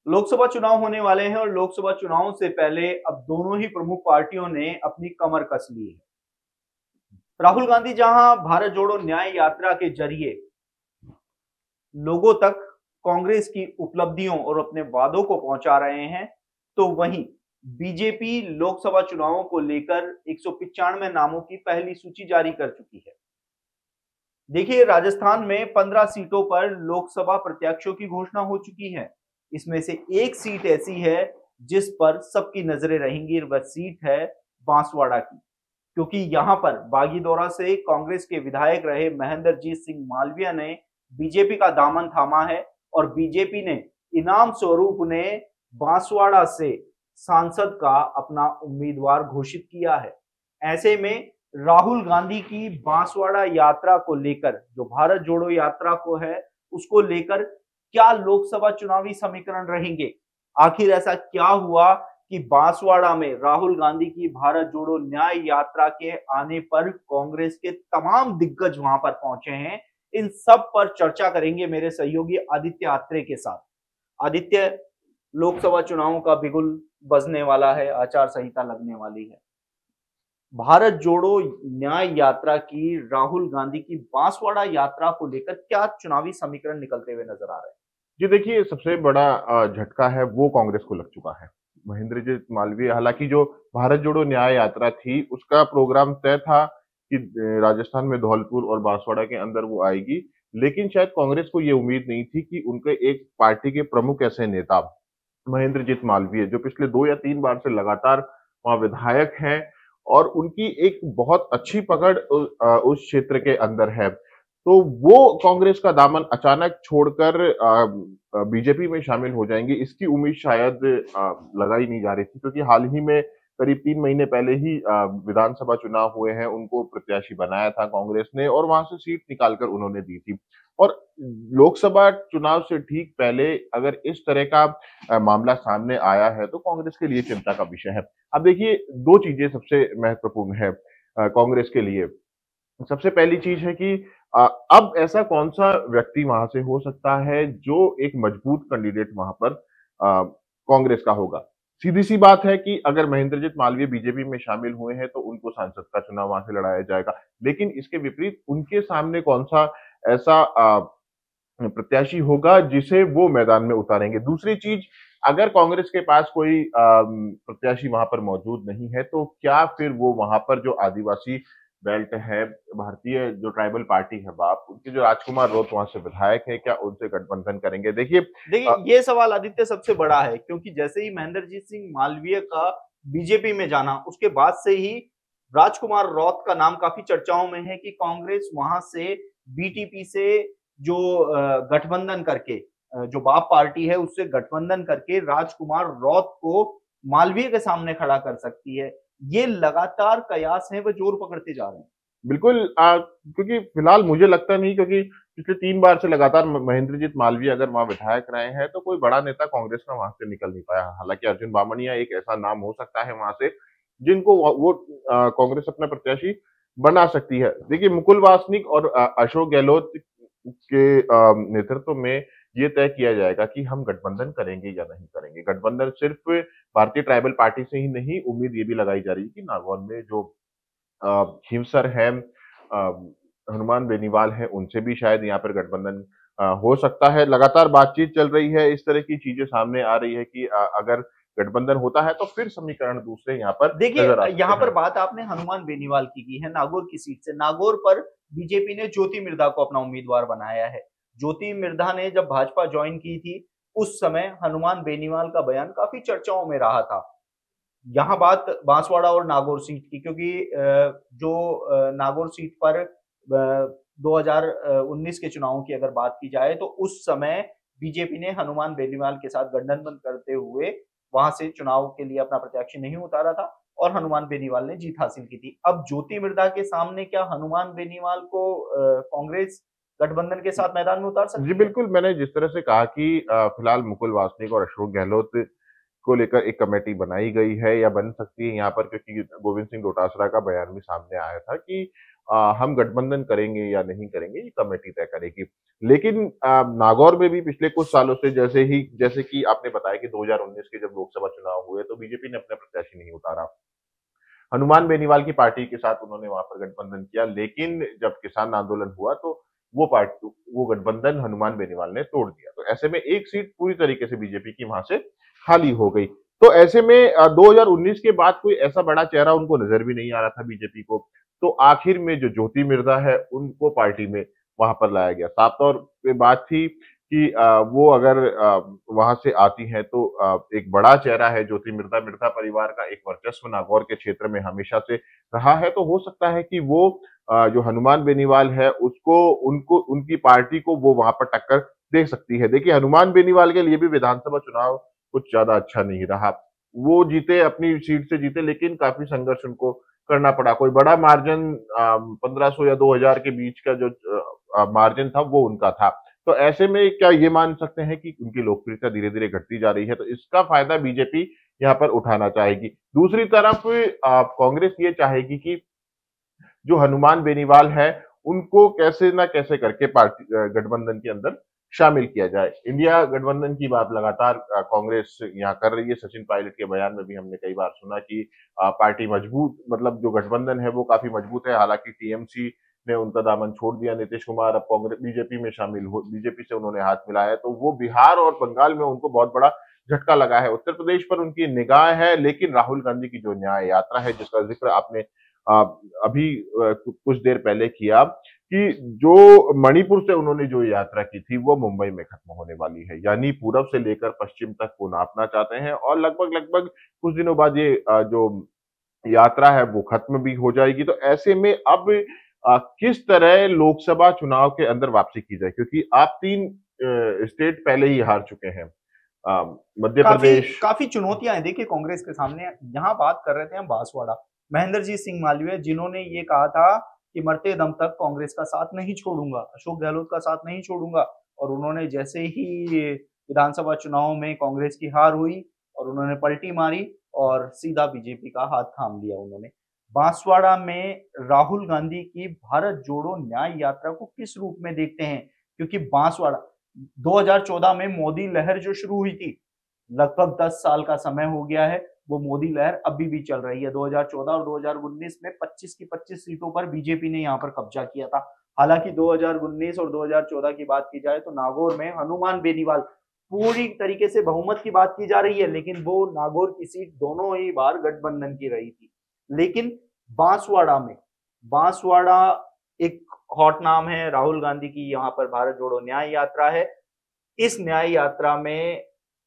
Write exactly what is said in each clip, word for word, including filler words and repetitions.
लोकसभा चुनाव होने वाले हैं और लोकसभा चुनाव से पहले अब दोनों ही प्रमुख पार्टियों ने अपनी कमर कस ली है। राहुल गांधी जहां भारत जोड़ो न्याय यात्रा के जरिए लोगों तक कांग्रेस की उपलब्धियों और अपने वादों को पहुंचा रहे हैं, तो वहीं बीजेपी लोकसभा चुनावों को लेकर एक सौ पिचानवे नामों की पहली सूची जारी कर चुकी है। देखिए, राजस्थान में पंद्रह सीटों पर लोकसभा प्रत्याशियों की घोषणा हो चुकी है। इसमें से एक सीट ऐसी है जिस पर सबकी नजरें रहेंगी, वह सीट है बांसवाड़ा की, क्योंकि यहां पर बागीदौरा से कांग्रेस के विधायक रहे महेंद्रजीत सिंह मालविया ने बीजेपी का दामन थामा है और बीजेपी ने इनाम स्वरूप उन्हें बांसवाड़ा से सांसद का अपना उम्मीदवार घोषित किया है। ऐसे में राहुल गांधी की बांसवाड़ा यात्रा को लेकर, जो भारत जोड़ो यात्रा को है, उसको लेकर क्या लोकसभा चुनावी समीकरण रहेंगे? आखिर ऐसा क्या हुआ कि बांसवाड़ा में राहुल गांधी की भारत जोड़ो न्याय यात्रा के आने पर कांग्रेस के तमाम दिग्गज वहां पर पहुंचे हैं? इन सब पर चर्चा करेंगे मेरे सहयोगी आदित्य आत्रे के साथ। आदित्य, लोकसभा चुनावों का बिगुल बजने वाला है, आचार संहिता लगने वाली है। भारत जोड़ो न्याय यात्रा की, राहुल गांधी की बांसवाड़ा यात्रा को लेकर क्या चुनावी समीकरण निकलते हुए नजर आ रहे हैं? जी देखिए, सबसे बड़ा अ, झटका है वो कांग्रेस को लग चुका है। महेंद्रजीत मालवीय, हालांकि जो भारत जोड़ो न्याय यात्रा थी उसका प्रोग्राम तय था कि अ, राजस्थान में धौलपुर और बांसवाड़ा के अंदर वो आएगी, लेकिन शायद कांग्रेस को ये उम्मीद नहीं थी कि उनके एक पार्टी के प्रमुख ऐसे नेता महेंद्रजीत मालवीय, जो पिछले दो या तीन बार से लगातार वहाँ विधायक हैं और उनकी एक बहुत अच्छी पकड़ उ अ, उस क्षेत्र के अंदर है। तो वो कांग्रेस का दामन अचानक छोड़कर अ, बीजेपी में शामिल हो जाएंगे, इसकी उम्मीद शायद अ, लगाई नहीं जा रही थी, क्योंकि हाल ही में करीब तीन महीने पहले ही अ, विधानसभा चुनाव हुए हैं, उनको प्रत्याशी बनाया था कांग्रेस ने और वहां से सीट निकालकर उन्होंने दी थी। और लोकसभा चुनाव से ठीक पहले अगर इस तरह का अ, मामला सामने आया है तो कांग्रेस के लिए चिंता का विषय है। अब देखिए, दो चीजें सबसे महत्वपूर्ण है अ, कांग्रेस के लिए। सबसे पहली चीज है कि अ, अब ऐसा कौन-सा व्यक्ति वहां से हो सकता है जो एक मजबूत कैंडिडेट वहां पर अ, कांग्रेस का होगा। सीधी-सी बात है कि अगर महेंद्रजीत मालवीय बीजेपी में शामिल हुए हैं तो उनको सांसद का चुनाव वहां से लड़ाया जाएगा। लेकिन इसके विपरीत उनके सामने कौन-सा ऐसा अ, प्रत्याशी होगा जिसे वो मैदान में उतारेंगे। दूसरी चीज, अगर कांग्रेस के पास कोई अम, प्रत्याशी वहां पर मौजूद नहीं है तो क्या फिर वो वहां पर जो आदिवासी बेल्ट है, भारतीय जो ट्राइबल पार्टी है बाप, उनके जो राजकुमार रोत वहां से विधायक है, क्या उनसे गठबंधन करेंगे? देखिए, देखिए, अ, ये सवाल आदित्य सबसे बड़ा है, क्योंकि जैसे ही महेंद्रजीत सिंह मालवीय का बीजेपी में जाना, उसके बाद से ही राजकुमार रौत का नाम काफी चर्चाओं में है कि कांग्रेस वहां से बीटीपी से जो अ, गठबंधन करके, अ, जो बाप पार्टी है उससे गठबंधन करके राजकुमार रौत को मालवीय के सामने खड़ा कर सकती है। ये लगातार कयास है, वह जोर पकड़ते जा रहे हैं। बिल्कुल, अ, क्योंकि फिलहाल मुझे लगता नहीं, क्योंकि पिछले तीन बार से लगातार म महेंद्रजीत मालवीय अगर वहाँ विधायक रहे हैं, तो कोई बड़ा नेता कांग्रेस का वहाँ से निकल नहीं पाया। हालाँकि अर्जुन बामनिया एक ऐसा नाम हो सकता है वहाँ से, जिनको व वो अ, कांग्रेस अपना प्रत्याशी बना सकती है। देखिए, मुकुल वासनिक और अ, अशोक गहलोत के अ, नेतृत्व में ये तय किया जाएगा कि हम गठबंधन करेंगे या नहीं करेंगे। गठबंधन सिर्फ भारतीय ट्राइबल पार्टी से ही नहीं, उम्मीद ये भी लगाई जा रही है कि नागौर में जो अ, खींवसर है, अ, हनुमान बेनीवाल है, उनसे भी शायद यहाँ पर गठबंधन अ, हो सकता है। लगातार बातचीत चल रही है, इस तरह की चीजें सामने आ रही है कि अ, अगर गठबंधन होता है तो फिर समीकरण दूसरे यहाँ पर देखिए, नजर आ सकते यहाँ पर हैं। बात आपने हनुमान बेनीवाल की की है, नागौर की सीट से। नागौर पर बीजेपी ने ज्योति मिर्धा को अपना उम्मीदवार बनाया है। ज्योति मिर्धा ने जब भाजपा ज्वाइन की थी, उस समय हनुमान बेनीवाल का बयान काफी चर्चाओं में रहा था। यहाँ बात बांसवाड़ा और नागौर सीट की, क्योंकि अ, जो अ, नागौर सीट पर अ, दो हज़ार उन्नीस के चुनावों की अगर बात की जाए, तो उस समय बीजेपी ने हनुमान बेनीवाल के साथ गठबंधन करते हुए वहां से चुनाव के लिए अपना प्रत्याशी नहीं उतारा था और हनुमान बेनीवाल ने जीत हासिल की थी। अब ज्योति मिर्धा के सामने क्या हनुमान बेनीवाल को अ, कांग्रेस गठबंधन के साथ मैदान में उतार जी सकती है? बिल्कुल, मैंने जिस तरह से कहा कि अ, फिलहाल मुकुल वासनिक और अशोक गहलोत को लेकर एक कमेटी बनाई गई है या बन सकती है यहाँ पर, क्योंकि गोविंद सिंह डोटासरा का बयान भी सामने आया था कि आ, हम गठबंधन करेंगे या नहीं करेंगे ये कमेटी तय करेगी। लेकिन आ, नागौर में भी पिछले कुछ सालों से जैसे ही जैसे कि आपने बताया कि दो हज़ार उन्नीस के जब लोकसभा चुनाव हुए तो बीजेपी ने अपना प्रत्याशी नहीं उतारा। हनुमान बेनीवाल की पार्टी के साथ उन्होंने वहां पर गठबंधन किया, लेकिन जब किसान आंदोलन हुआ तो वो पार्टी वो गठबंधन हनुमान बेनीवाल ने तोड़ दिया। तो ऐसे में एक सीट पूरी तरीके से बीजेपी की वहां से खाली हो गई। तो ऐसे में अ, दो हज़ार उन्नीस के बाद कोई ऐसा बड़ा चेहरा उनको नजर भी नहीं आ रहा था बीजेपी को। तो आखिर में जो ज्योति मिर्धा है उनको पार्टी में वहां पर लाया गया। साफ तौर पे बात थी कि अ, वो अगर अ, वहां से आती हैं तो अ, एक बड़ा चेहरा है ज्योति मिर्धा। मिर्धा परिवार का एक वर्चस्व नागौर के क्षेत्र में हमेशा से रहा है, तो हो सकता है कि वो अ, जो हनुमान बेनीवाल है उसको उनको उनकी पार्टी को वो वहां पर टक्कर दे सकती है। देखिए, हनुमान बेनीवाल के लिए भी विधानसभा चुनाव कुछ ज्यादा अच्छा नहीं रहा। वो जीते, अपनी सीट से जीते, लेकिन काफी संघर्ष उनको करना पड़ा। कोई बड़ा मार्जिन पंद्रह सौ या दो हजार के बीच का जो मार्जिन था वो उनका था। तो ऐसे में क्या ये मान सकते हैं कि उनकी लोकप्रियता धीरे धीरे घटती जा रही है, तो इसका फायदा बीजेपी यहाँ पर उठाना चाहेगी। दूसरी तरफ अ, कांग्रेस ये चाहेगी कि जो हनुमान बेनीवाल है उनको कैसे ना कैसे करके पार्टी अ, गठबंधन के अंदर शामिल किया जाए। इंडिया गठबंधन की बात लगातार अ, कांग्रेस यहाँ कर रही है। सचिन पायलट के बयान में भी हमने कई बार सुना कि अ, पार्टी मजबूत, मतलब जो गठबंधन है वो काफी मजबूत है। हालांकि टीएमसी ने उनका दामन छोड़ दिया। नीतीश कुमार अब कांग्रेस बीजेपी में शामिल हो बीजेपी से उन्होंने हाथ मिलाया है, तो वो बिहार और बंगाल में उनको बहुत बड़ा झटका लगा है। उत्तर प्रदेश पर उनकी निगाह है, लेकिन राहुल गांधी की जो न्याय यात्रा है जिसका जिक्र आपने अ, अभी अ, कुछ देर पहले किया कि जो मणिपुर से उन्होंने जो यात्रा की थी वो मुंबई में खत्म होने वाली है। यानी पूरब से लेकर पश्चिम तक वो नापना चाहते हैं और लगभग लगभग कुछ दिनों बाद ये अ, जो यात्रा है वो खत्म भी हो जाएगी। तो ऐसे में अब अ, किस तरह लोकसभा चुनाव के अंदर वापसी की जाए, क्योंकि आप तीन अ, स्टेट पहले ही हार चुके हैं। अ, मध्य काफी प्रदेश। काफी चुनौतियां हैं देखिए कांग्रेस के सामने। यहाँ बात कर रहे थे हम बांसवाड़ा, महेंद्रजीत सिंह मालवीय जिन्होंने ये कहा था कि मरते दम तक कांग्रेस का साथ नहीं छोड़ूंगा, अशोक गहलोत का साथ नहीं छोड़ूंगा, और उन्होंने जैसे ही विधानसभा चुनाव में कांग्रेस की हार हुई और उन्होंने पलटी मारी और सीधा बीजेपी का हाथ थाम लिया उन्होंने। बांसवाड़ा में राहुल गांधी की भारत जोड़ो न्याय यात्रा को किस रूप में देखते हैं? क्योंकि बांसवाड़ा दो हज़ार चौदह में मोदी लहर जो शुरू हुई थी, लगभग दस साल का समय हो गया है, वो मोदी लहर अभी भी चल रही है। दो हज़ार चौदह और दो हज़ार उन्नीस में पच्चीस की पच्चीस सीटों पर बीजेपी ने यहाँ पर कब्जा किया था। हालांकि दो हज़ार उन्नीस और दो हज़ार चौदह की बात की जाए तो नागौर में हनुमान बेनीवाल पूरी तरीके से बहुमत की बात की जा रही है, लेकिन वो नागौर की सीट दोनों ही बार गठबंधन की रही थी। लेकिन बांसवाड़ा में बांसवाड़ा एक हॉट नाम है, राहुल गांधी की यहाँ पर भारत जोड़ो न्याय यात्रा है। इस न्याय यात्रा में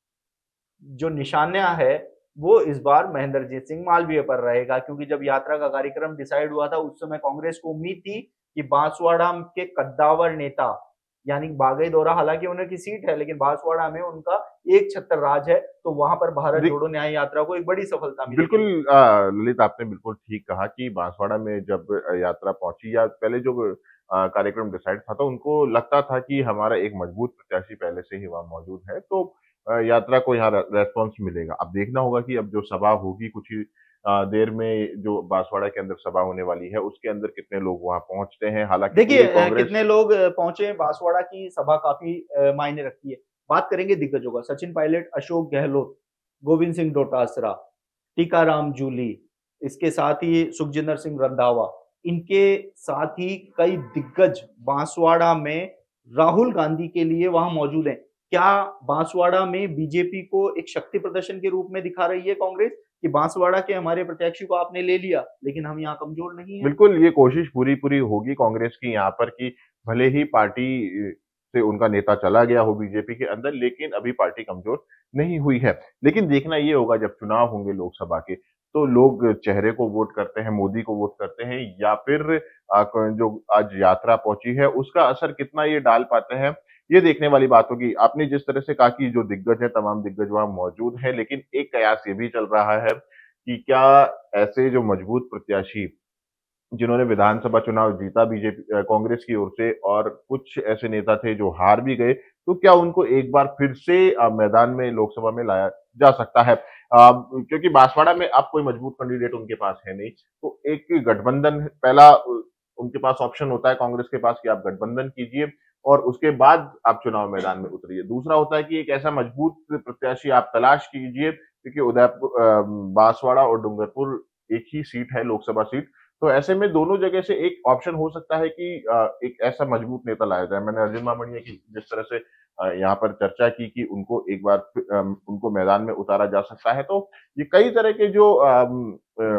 जो निशाना है वो इस बार महेंद्रजीत सिंह मालवीय पर रहेगा, क्योंकि जब यात्रा का कार्यक्रम डिसाइड हुआ था उस समय कांग्रेस को उम्मीद थी कि बांसवाड़ा के कद्दावर नेता यानी बागईदोरा, हालांकि उन्हें की सीट है लेकिन बांसवाड़ा में उनका एक छत्र राज है, तो वहां पर भारत जोड़ो न्याय यात्रा को एक बड़ी सफलता मिली। बिल्कुल अ, ललित, आपने बिल्कुल ठीक कहा कि बांसवाड़ा में जब यात्रा पहुंची या पहले जो अ, कार्यक्रम डिसाइड था तो उनको लगता था कि हमारा एक मजबूत प्रत्याशी पहले से ही वहां मौजूद है, तो अ, यात्रा को यहाँ रेस्पॉन्स मिलेगा। अब देखना होगा कि अब जो सभा होगी कुछ ही अ, देर में, जो बांसवाड़ा के अंदर सभा होने वाली है उसके अंदर कितने लोग वहां पहुंचते हैं। हालांकि देखिए पूरी कांग्रेस। कितने लोग पहुंचे, बांसवाड़ा की सभा काफी मायने रखती है। बात करेंगे दिग्गजों का, सचिन पायलट, अशोक गहलोत, गोविंद सिंह डोटासरा, टीकाराम जूली, इसके साथ ही सुखजिंदर सिंह रंधावा, इनके साथ ही कई दिग्गज बांसवाड़ा में राहुल गांधी के लिए वहां मौजूद हैं। क्या बांसवाड़ा में बीजेपी को एक शक्ति प्रदर्शन के रूप में दिखा रही है कांग्रेस कि बांसवाड़ा के हमारे प्रत्याशी को आपने ले लिया लेकिन हम यहाँ कमजोर नहीं है? बिल्कुल, ये कोशिश पूरी पूरी होगी कांग्रेस की यहाँ पर कि भले ही पार्टी से उनका नेता चला गया हो बीजेपी के अंदर, लेकिन अभी पार्टी कमजोर नहीं हुई है। लेकिन देखना ये होगा जब चुनाव होंगे लोकसभा के, तो लोग चेहरे को वोट करते हैं, मोदी को वोट करते हैं, या फिर आ, जो आज यात्रा पहुंची है उसका असर कितना ये डाल पाते हैं, ये देखने वाली बात होगी। आपने जिस तरह से कहा कि जो दिग्गज है, तमाम दिग्गज वहां मौजूद है, लेकिन एक कयास ये भी चल रहा है कि क्या ऐसे जो मजबूत प्रत्याशी जिन्होंने विधानसभा चुनाव जीता बीजेपी कांग्रेस की ओर से, और कुछ ऐसे नेता थे जो हार भी गए, तो क्या उनको एक बार फिर से अ, मैदान में लोकसभा में लाया जा सकता है? अ, क्योंकि बांसवाड़ा में अब कोई मजबूत कैंडिडेट उनके पास है नहीं, तो एक गठबंधन पहला उनके पास ऑप्शन होता है कांग्रेस के पास कि आप गठबंधन कीजिए और उसके बाद आप चुनाव मैदान में उतरिए। दूसरा होता है कि एक ऐसा मजबूत प्रत्याशी आप तलाश कीजिए, क्योंकि उदयपुर अ, बांसवाड़ा और डूंगरपुर एक ही सीट है, लोकसभा सीट। तो ऐसे में दोनों जगह से एक ऑप्शन हो सकता है कि अ, एक ऐसा मजबूत नेता लाया जाए। मैंने अर्जुन मामड़िया की जिस तरह से अ, यहाँ पर चर्चा की कि उनको एक बार फि अ, उनको मैदान में उतारा जा सकता है, तो ये कई तरह के जो अम,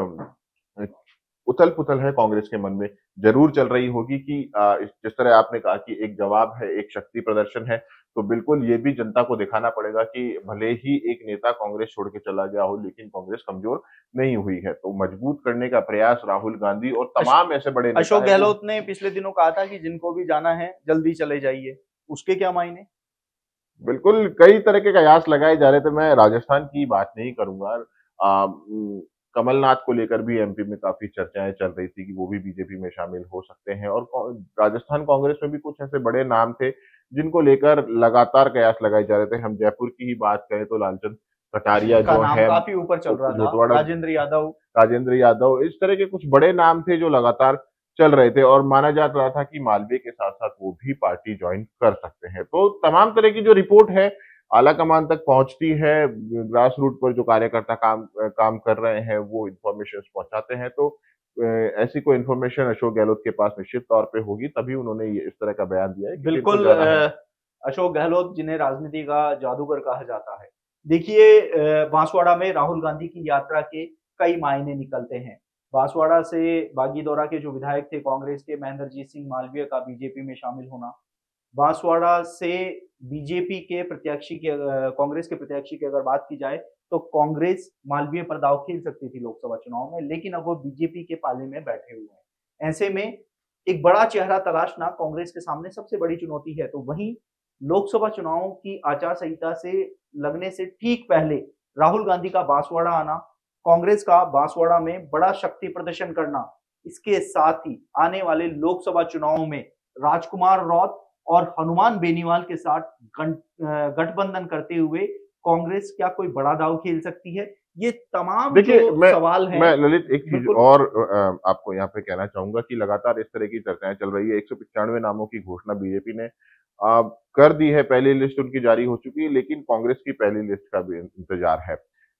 अ, उथल-पुथल है कांग्रेस के मन में ज़रूर चल रही होगी कि अ, इस जिस तरह आपने कहा कि एक जवाब है, एक शक्ति प्रदर्शन है, तो बिल्कुल ये भी जनता को दिखाना पड़ेगा कि भले ही एक नेता कांग्रेस छोड़ के चला गया हो, लेकिन कांग्रेस कमज़ोर नहीं हुई है। तो मजबूत करने का प्रयास राहुल गांधी और अश तमाम ऐसे बड़े नेता अशोक हैं वो गहलोत ने पिछले दिनों कहा था कि जिनको भी जाना है, जल्दी चले जाइए। उसके क्या मायने? बिल्कुल, कई तरह के कयास लगाए जा रहे थे। मैं राजस्थान की बात नहीं करूँगा। अ, उम, कमलनाथ को लेकर भी एमपी में काफ़ी चर्चाएँ चल रही थी कि वो भी बीजेपी में शामिल हो सकते हैं और कौ राजस्थान कांग्रेस में भी कुछ ऐसे बड़े नाम थे, जिनको लेकर लगातार कयास लगाए जा रहे थे। हम जयपुर की ही बात करें तो लालचंद कटारिया का जो नाम है, काफ़ी ऊपर चल रहा था, झोटवाड़ा राजेंद्र यादव। राजेंद्र यादव, इस तरह के कुछ बड़े नाम थे जो लगातार चल रहे थे और माना जा रहा था कि मालवीय के साथ-साथ वो भी पार्टी जॉइन कर सकते हैं। तो तमाम तरह की जो रिपोर्ट है, आला कमान तक पहुँचती है, ग्रास रूट पर जो कार्यकर्ता काम अ, काम कर रहे हैं, वो इन्फॉर्मेशंस पहुँचाते हैं। तो अ, ऐसी कोई इन्फॉर्मेशन अशोक गहलोत के पास निश्चित तौर पे होगी, तभी उन्होंने ये इस तरह का बयान दिया है कि जिनको बिल्कुल जाना है। अ, अशोक गहलोत जिन्हें राजनीति का जादूगर कहा जाता है। देखिए अ, बांसवाड़ा में राहुल गांधी की यात्रा के कई मायने निकलते हैं। बांसवाड़ा से बागीदौरा के जो विधायक थे कांग्रेस के, महेंद्रजीत सिंह मालवीय का बीजेपी में शामिल होना। बांसवाड़ा से बीजेपी के प्रत्याशी की अ, कांग्रेस के प्रत्याशी की अगर बात की जाए, तो कांग्रेस मालवीय पर दांव खेल सकती थी लोकसभा चुनाव में, लेकिन अब वो बीजेपी के पाले में बैठे हुए हैं। ऐसे में एक बड़ा चेहरा तलाशना कांग्रेस के सामने सबसे बड़ी चुनौती है। तो वहीं लोकसभा चुनावों की आचार संहिता से लगने से ठीक पहले राहुल गांधी का बांसवाड़ा आना, कांग्रेस का बांसवाड़ा में बड़ा शक्ति प्रदर्शन करना, इसके साथ ही आने वाले लोकसभा चुनावों में राजकुमार रौत और हनुमान बेनीवाल के साथ गं अ, गठबंधन करते हुए कांग्रेस क्या कोई बड़ा दांव खेल सकती है? ये तमाम जो देखिए, मैं सवाल हैं। मैं ललित एक चीज़ बिल्कुल। और अ, आपको यहाँ पे कहना चाहूँगा कि लगातार इस तरह की चर्चाएँ चल रही है। एक सौ पचानवे नामों की घोषणा बीजेपी ने अ, कर दी है, पहली लिस्ट उनकी जारी हो चुकी है, लेकिन कांग्रेस की पहली लिस्ट का भी इंतज़ार है।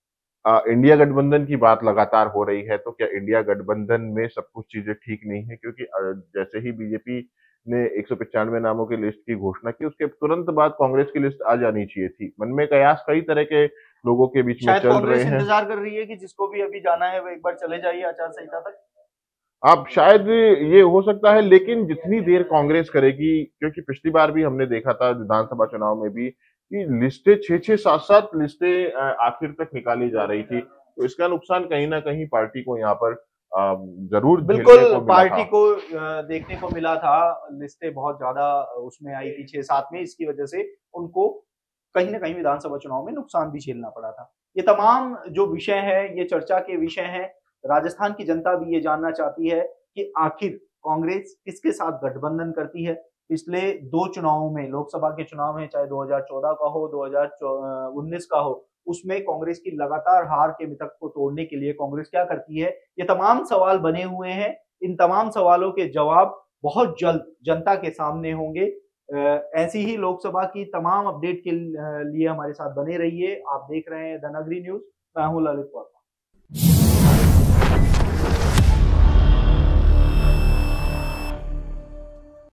अ, इंडिया गठबंधन की बात लगातार हो रही है, तो क्या इंडिया गठबंधन में सब कुछ चीज़ें ठीक नहीं है? क्योंकि अ, जैसे ही बीजेपी ने एक सौ पचानवे नामों की लिस्ट की घोषणा की, उसके तुरंत बाद कांग्रेस की लिस्ट आ जानी चाहिए थी। मन में कयास कई तरह के लोगों के बीच में शायद चल रहे कांग्रेस हैं। इंतजार कर रही है कि जिसको भी अभी जाना है वो एक बार चले जाइए आचार संहिता तक। अब शायद ये हो सकता है, लेकिन जितनी देर कांग्रेस करेगी, क्योंकि पिछली बार भी हमने देखा था विधानसभा चुनाव में भी कि लिस्टें छह छह सात सात लिस्टें अ, आखिर तक निकाली जा रही थी। तो इसका नुकसान कहीं न कहीं पार्टी को यहाँ पर अ, ज़रूर झेलने बिल्कुल, को मिला पार्टी था। को अ, देखने को मिला था, लिस्टें बहुत ज़्यादा उसमें आई थी छह सात में, इसकी वजह से उनको कहीं न कहीं विधानसभा चुनाव में नुकसान भी झेलना पड़ा था। ये तमाम जो विषय हैं, ये चर्चा के विषय हैं। राजस्थान की जनता भी ये जानना चाहती है कि आखिर कांग्रेस किसके साथ गठबंधन करती है? पिछले दो चुनावों में, लोकसभा के चुनाव में, चाहे दो हज़ार चौदह का हो, दो हज़ार चौ अ, उन्नीस का हो, उसमें कांग्रेस की लगातार हार के मिथक को तोड़ने के लिए कांग्रेस क्या करती है? ये तमाम सवाल बने हुए हैं। इन तमाम सवालों के जवाब बहुत जल्द जनता के सामने होंगे। अ, ऐसी ही लोकसभा की तमाम अपडेट के ल- अ, लिए हमारे साथ बने रहिए। आप देख रहे हैं द नगरी न्यूज़। मैं हूँ ललित वर्मा।